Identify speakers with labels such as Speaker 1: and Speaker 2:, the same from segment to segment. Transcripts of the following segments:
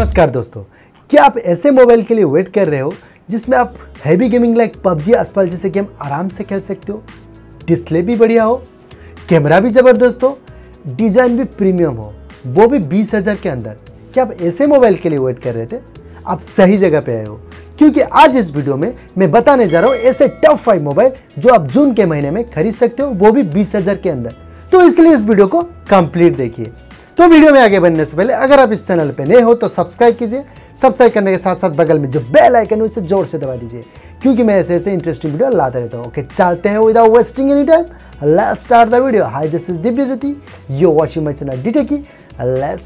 Speaker 1: नमस्कार दोस्तों, क्या आप ऐसे मोबाइल के लिए वेट कर रहे हो जिसमें आप heavy gaming like PUBG Asphalt जैसे गेम आराम से खेल सकते हो, डिस्प्ले भी बढ़िया हो, कैमरा भी ज़बरदस्त हो, डिज़ाइन भी प्रीमियम हो, वो भी 20,000 के अंदर। क्या आप ऐसे मोबाइल के लिए वेट कर रहे थे? आप सही जगह पे आए हो, क्योंकि आज इस वीडियो में मैं बताने जा रहा हूँ ऐसे टॉप 5 मोबाइल जो आप जून के महीने में खरीद सकते हो, वो भी 20,000 के अंदर। तो इसलिए इस वीडियो को कंप्लीट देखिए। तो वीडियो में आगे बढ़ने से पहले अगर आप इस चैनल पे नए हो तो सब्सक्राइब कीजिए। सब्सक्राइब करने के साथ साथ बगल में जो बेल आइकन है उसे जोर से दबा दीजिए, क्योंकि मैं ऐसे इंटरेस्टिंग वीडियो लाता रहता हूँ। ओके, चलते हैं without wasting any time, let's start the video. Hi, this is Divya Jyoti, you are watching my channel DTechy. Let's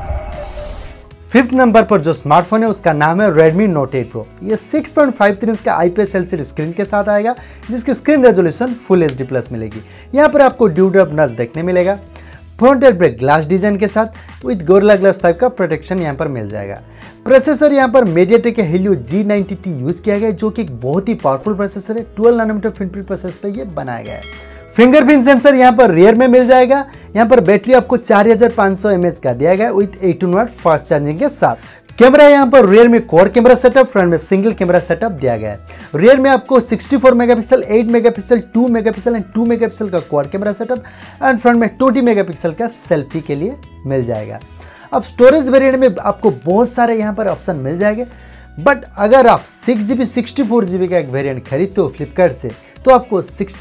Speaker 1: start. 5th नंबर पर जो स्मार्टफोन है उसका नाम है Redmi Note 8 Pro। ये 6.53 इंच का IPS LCD स्क्रीन के साथ आएगा, जिसकी screen resolution full HD plus मिलेगी। यहाँ पर आपको ड्यूड नच देखने मिलेगा। Front and back glass design के साथ विद गोरिल्ला ग्लास 5 का प्रोटेक्शन यहाँ पर मिल जाएगा। प्रोसेसर यहाँ पर MediaTek Helio G90T यूज किया गया है, जो कि एक बहुत ही पावरफुल प्रोसेसर है। 12 नैनोमीटर फिंगरप्रिंट प्रोसेसर पे ये बनाया गया है। फिंगरप्रिंट सेंसर यहाँ पर रियर में मिल जाएगा। यहाँ पर बैटरी आपको 4500 mAh का दिया गया है विद 18 वाट फास्ट चार्जिंग के साथ। कैमरा यहाँ पर रियर में क्वाड कैमरा सेटअप, फ्रंट में सिंगल कैमरा सेटअप दिया गया है। रियर में आपको 64 megapixel, 8 megapixel, 2 megapixel and 2 megapixel का quad camera setup and front में 20 मेगापिक्सल का सेल्फी के लिए मिल जाएगा। अब स्टोरेज वेरिएंट में आपको बहुत सारे यहाँ पर ऑप्शन मिल जाएंगे, बट अगर आप 6GB 64GB का एक वेरिएंट खरीदते हो फ्लिपकार्ट से तो आपको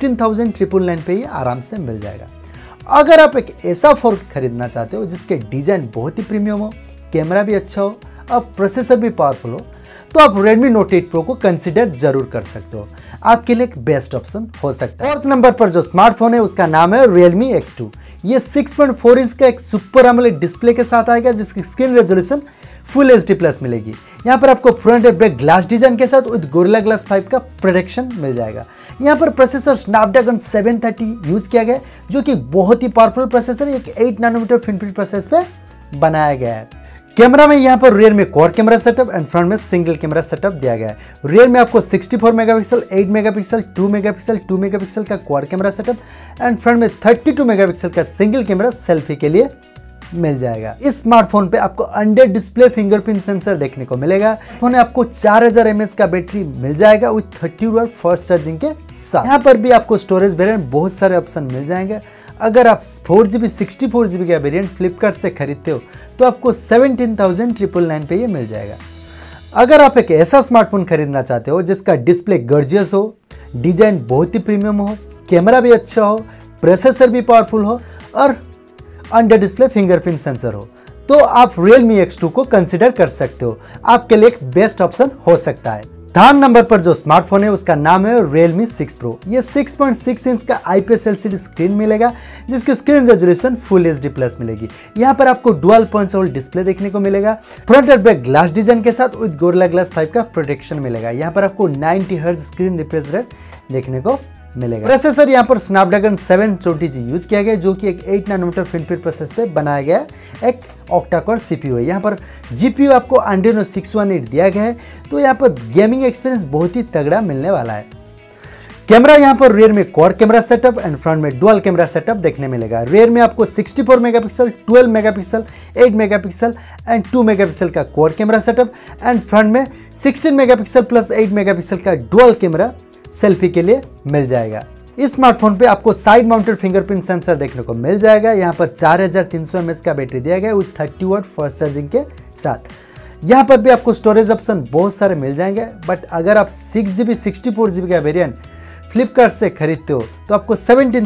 Speaker 1: 16,999 पे ही आराम से मिल जाएगा। अगर आप एक ऐसा फोन खरीदना चाहते हो जिसके डिजाइन बहुत ही प्रीमियम हो, कैमरा भी अच्छा हो और प्रोसेसर भी पावरफुल हो, तो आप Redmi Note 8 Pro को कंसीडर जरूर कर सकते हो। आपके लिए एक बेस्ट ऑप्शन हो सकता है। 4th नंबर पर जो स्मार्टफोन है उसका नाम है Realme X2। ये 6.4 इंच का एक सुपर एमोलेड डिस्प्ले के साथ आएगा, जिसकी screen resolution full HD plus मिलेगी। यहाँ पर आपको front and back glass design के साथ विद गोरिल्ला ग्लास 5 का प्रोटेक्शन मिल जाएगा। यहाँ पर प्रोसेसर स्नैपड्रैगन 730 यूज किया गया है, जो कि बहुत ही पावरफुल प्रोसेसर है। एक 8 नैनोमीटर फिंगरप्रिंट प्रोसेसर पे बनाया गया है। कैमरा में यहाँ पर रियर में quad camera setup and front में सिंगल कैमरा सेटअप दिया गया है। रियर में आपको 64 मेगापिक्सल, 8 मेगापिक्सल, 2 मेगापिक्सल, 2 मेगापिक्सल का quad camera setup and front में 32 मेगापिक्सल का सिंगल कैमरा सेल्फी के लिए मिल जाएगा। इस स्मार्टफोन पे आपको अंडर डिस्प्ले फिंगरप्रिंट सेंसर देखने को मिलेगा। फोन आपको 4000 mAh का बैटरी मिल जाएगा विद 30 वाट फास्ट चार्जिंग के साथ। यहाँ पर भी आपको स्टोरेज वेरिएंट बहुत सारे ऑप्शन मिल जाएंगे। अगर आप 4GB 64GB का वेरिएंट फ्लिपकार्ट से खरीदते हो तो आपको 17,999 पे ये मिल जाएगा। अगर आप एक ऐसा स्मार्टफोन खरीदना चाहते हो जिसका डिस्प्ले गॉर्जियस हो, डिजाइन बहुत ही प्रीमियम हो, कैमरा भी अच्छा हो, प्रोसेसर भी पावरफुल हो और अंडर डिस्प्ले फिंगरप्रिंट सेंसर हो, तो आप Realme X2 को कंसीडर कर सकते हो। आपके लिए एक बेस्ट ऑप्शन हो सकता है। 3rd नंबर पर जो स्मार्टफोन है उसका नाम है Realme 6 Pro। ये 6.6 इंच का IPS LCD स्क्रीन मिलेगा, जिसकी screen resolution full HD plus मिलेगी। यहाँ पर आपको डुअल पंच होल डिस्प्ले देखने को मिलेगा। Front and back glass design के साथ विद गोरिल्ला ग्लास 5 का प्रोटेक्शन मिलेगा। यहाँ पर आपको 90 हर्ट्ज स्क्रीन रिफ्रेश रेट देखने को मिलेगा। प्रोसेसर यहाँ पर स्नैपड्रैगन 720G यूज किया गया, जो कि एक 8 नैनोमीटर फिंगरप्रिंट प्रोसेसर पे बनाया गया है। एक ऑक्टा कोर CPU है। यहाँ पर GPU आपको Adreno 618 दिया गया है, तो यहाँ पर गेमिंग एक्सपीरियंस बहुत ही तगड़ा मिलने वाला है। कैमरा यहाँ पर रियर में quad camera setup and front में डुअल कैमरा सेटअप देखने मिलेगा। रियर में आपको 64 megapixel, 12 megapixel, 8 megapixel and 2 megapixel का quad camera setup and front में 16 मेगापिक्सल प्लस 8 मेगापिक्सल का डुअल कैमरा सेल्फी के लिए मिल जाएगा। इस स्मार्टफोन पे आपको साइड माउंटेड फिंगरप्रिंट सेंसर देखने को मिल जाएगा। यहाँ पर 4300 mAh का बैटरी दिया गया विद 30 वाट फास्ट चार्जिंग के साथ। यहाँ पर भी आपको स्टोरेज ऑप्शन बहुत सारे मिल जाएंगे, बट अगर आप 6GB 64GB का वेरिएंट फ्लिपकार्ट से खरीदते हो तो आपको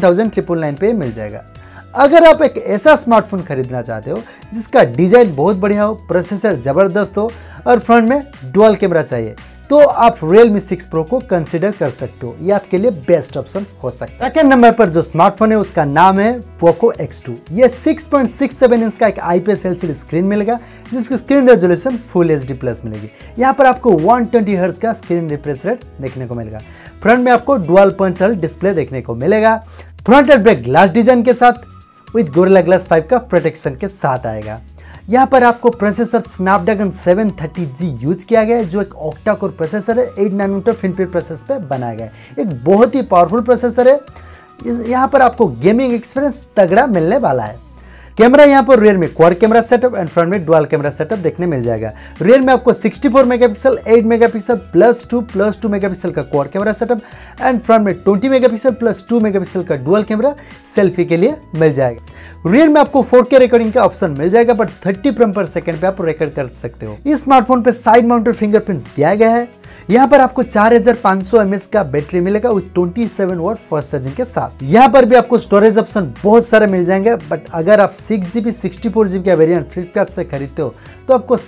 Speaker 1: 17,999 पे मिल जाएगा। अगर आप एक ऐसा स्मार्टफोन खरीदना चाहते हो जिसका डिजाइन बहुत बढ़िया हो, प्रोसेसर जबरदस्त हो और फ्रंट में डुअल कैमरा चाहिए, तो आप Realme 6 Pro को कंसीडर कर सकते हो। ये आपके लिए बेस्ट ऑप्शन हो सकता है। 2nd नंबर पर जो स्मार्टफोन है उसका नाम है Poco X2। ये 6.67 इंच का एक IPS LCD स्क्रीन मिलेगा, जिसकी screen resolution full HD plus मिलेगी। यहाँ पर आपको 120 हर्ट्ज का स्क्रीन रिफ्रेश रेट देखने को मिलेगा। फ्रंट में आपको डुअल पंच होल डिस्प्ले देखने को मिलेगा। Front and back glass design के साथ विद गोरिल्ला ग्लास 5 का प्रोटेक्शन के साथ आएगा। यहाँ पर आपको प्रोसेसर स्नैपड्रैगन 730G यूज किया गया है, जो एक ऑक्टा कोर प्रोसेसर है। 8 नैनोमीटर फिंगरप्रिंट प्रोसेसर पे बनाया गया है। एक बहुत ही पावरफुल प्रोसेसर है। यहाँ पर आपको गेमिंग एक्सपीरियंस तगड़ा मिलने वाला है। कैमरा यहाँ पर रियर में quad camera setup and front में डुअल कैमरा सेटअप देखने मिल जाएगा। रियर में आपको 64 मेगापिक्सल 8 मेगापिक्सल +2 मेगापिक्सल का quad camera setup and front में 20 मेगापिक्सल +2 मेगापिक्सल का डुअल कैमरा सेल्फी के लिए मिल जाएगा। रियर में आपको 4K रिकॉर्डिंग का ऑप्शन मिल जाएगा, बट 30 फ्रेम पर सेकंड पे आप रिकॉर्ड कर सकते हो। इस स्मार्टफोन पे साइड माउंटेड फिंगरप्रिंट्स दिया गया है। यहाँ पर आपको 4500 mAh का बैटरी मिलेगा विद 27 वाट फास्ट चार्जिंग के साथ। यहाँ पर भी आपको स्टोरेज ऑप्शन बहुत सारे मिल जाएंगे, बट अगर आप 6GB 64GB का वेरिएंट फ्लिपकार्ट से खरीदते हो तो आपको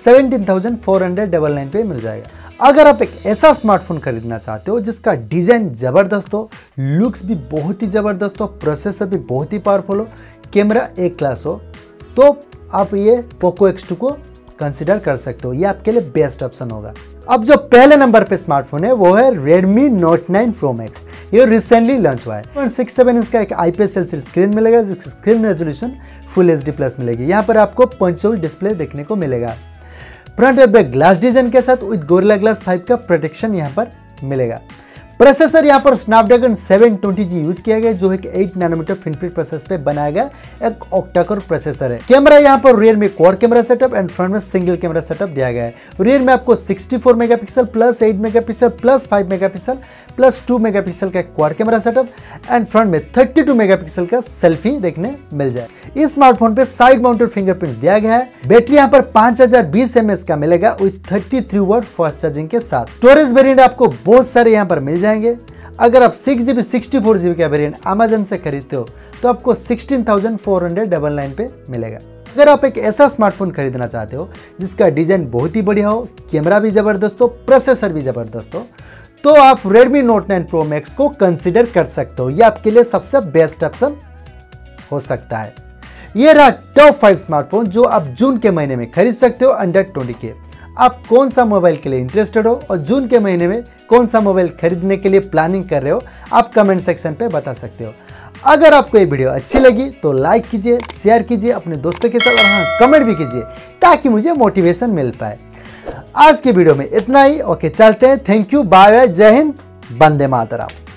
Speaker 1: 17,499 पे मिल जाएगा। अगर आप एक ऐसा स्मार्टफोन खरीदना चाहते हो जिसका डिजाइन जबरदस्त हो, लुक्स भी बहुत ही जबरदस्त हो, प्रोसेसर भी बहुत ही पावरफुल हो, कैमरा एक क्लास हो, तो आप ये पोको X2 को कंसिडर कर सकते हो। ये आपके लिए बेस्ट ऑप्शन होगा। अब जो पहले नंबर पे स्मार्टफोन है वो है Redmi Note 9 Pro Max। ये रिसेंटली लॉन्च हुआ है। 1.67 इंच का एक IPS LCD स्क्रीन मिलेगा, जिसकी screen resolution full HD plus मिलेगी। यहाँ पर आपको पंचोल डिस्प्ले देखने को मिलेगा। फ्रंट और बैक ग्लास डिजाइन के साथ विद गोरिल्ला ग्लास 5 का प्रोटेक्शन यहाँ पर मिलेगा। प्रोसेसर यहाँ पर स्नैपड्रैगन 720G यूज किया गया, जो एक 8 नैनोमीटर फिनफिट प्रोसेसर पे बनाया गया एक ऑक्टा कोर प्रोसेसर है। कैमरा यहाँ पर रियर में quad camera setup and front में सिंगल कैमरा सेटअप दिया गया है। रियर में आपको 64 मेगापिक्सल +8 मेगापिक्सल +5 मेगापिक्सल +2 मेगापिक्सल का quad camera setup and front में 32 मेगापिक्सल का सेल्फी देखने मिल जाए। इस स्मार्टफोन पे साइड माउंटेड फिंगरप्रिंट दिया गया है। बैटरी यहाँ पर 5020 mAh का मिलेगा विद 33 वाट फास्ट चार्जिंग के साथ। स्टोरेज वेरिएंट आपको बहुत सारे यहाँ पर मिल जाएंगे। अगर आप 6GB 64GB का वेरिएंट अमेजन से खरीदते हो तो आपको 16,499 पे मिलेगा। अगर आप एक ऐसा स्मार्टफोन खरीदना चाहते हो जिसका डिजाइन बहुत ही बढ़िया हो, कैमरा भी जबरदस्त हो, प्रोसेसर भी जबरदस्त हो, तो आप Redmi Note 9 Pro Max को कंसिडर कर सकते हो। ये आपके लिए सबसे बेस्ट ऑप्शन हो सकता है। ये रहा टॉप 5 स्मार्टफोन जो आप जून के महीने में खरीद सकते हो अंडर 20K। आप कौन सा मोबाइल के लिए इंटरेस्टेड हो और जून के महीने में कौन सा मोबाइल खरीदने के लिए प्लानिंग कर रहे हो, आप कमेंट सेक्शन पे बता सकते हो। अगर आपको ये वीडियो अच्छी लगी तो लाइक कीजिए, शेयर कीजिए अपने दोस्तों के साथ और हाँ कमेंट भी कीजिए ताकि मुझे मोटिवेशन मिल पाए। आज के वीडियो में इतना ही। ओके, चलते हैं। थैंक यू, बाय बाय, जय हिंद, वंदे मातरम।